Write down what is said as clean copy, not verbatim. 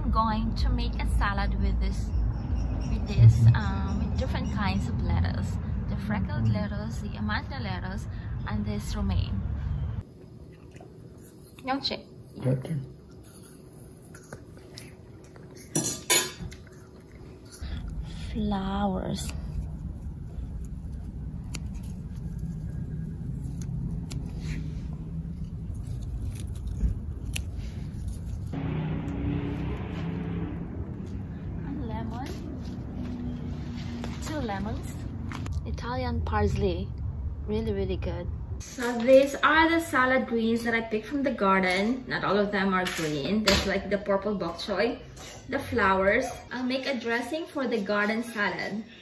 I'm going to make a salad with different kinds of lettuce. The freckled lettuce, the amante lettuce, and this romaine. Yongche. Okay. Flowers. And lemon. 2 lemons. Italian parsley. Really good. So these are the salad greens that I picked from the garden. Not all of them are green. There's like the purple bok choy, the flowers. I'll make a dressing for the garden salad.